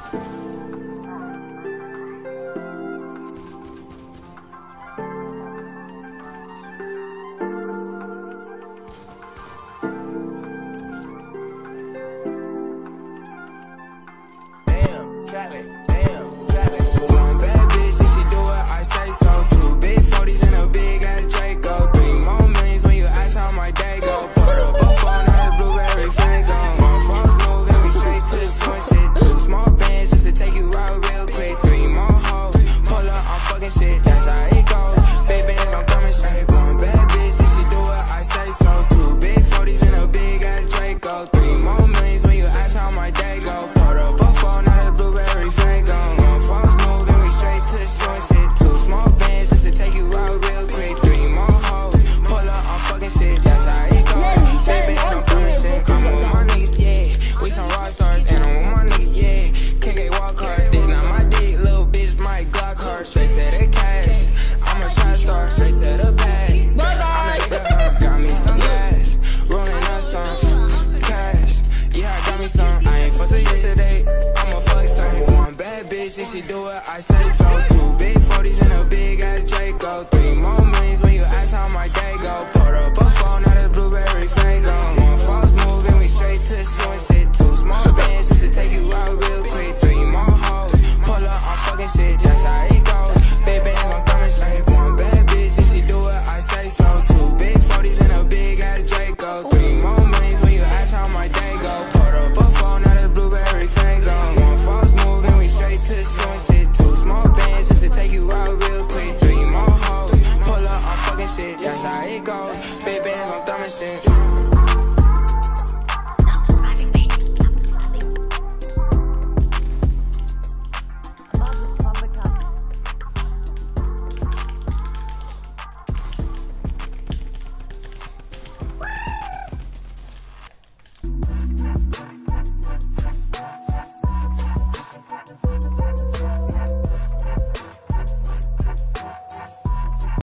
Damn, Cali, damn, Cali. One bad bitch, if she do it, I say so. 2 big 40s and a big ass Draco. 3 more millions when you ask how my day go. Put up a phone, not a blueberry Fago. One false move and we straight to the joint shit. 2 small bands just to take you out real quick. 3 more hoes, pull up, I'm fucking shit, that's how it goes. Big bands, I'm coming straight. One bad bitch, if she do it, I say so. 2 big 40s and a big ass Draco. 3 more millions when you ask how my day go. Put up a phone, not a blueberry Fago. One false move and we straight to the joint shit. 2 small bands just to take you out real quick. 3 more hoes, pull up, I'm fucking shit, that's how it goes. Big bands, I'm coming shit. I'm with my niggas, yeah. We some rock stars, and I'm with my niggas, yeah. KK walk hard, this not my dick, little bitch, my Glock hard. Straight to the cash, I'm a trash star, straight to the bag. I'm a nigga, got me some gas, rolling up some cash. Yeah, I got me some, I ain't fussing yesterday, I'ma fuck some. One bad bitch, if she do it, I say so. 2 big 40s and a big ass Draco. 3 more millions when you ask how my day go. Put up a phone, not a blueberry Fago. One false move and we straight to the joint shit. 2 small bands just to take you out real quick. 3 more hoes, pull up, I'm fucking shit, that's how it goes. Big bands, I'm coming straight. One bad bitch, if she do it, I say so. 2 big 40s and a big ass Draco. 3 more millions when you ask how my day go. Put up a phone, not a blueberry Fago. One false move and we straight to the joint shit. 2 small bands just to take you out real quick. 3 more hoes, pull up, I'm fucking shit, that's how it goes. Big bands, I'm thumbing shit.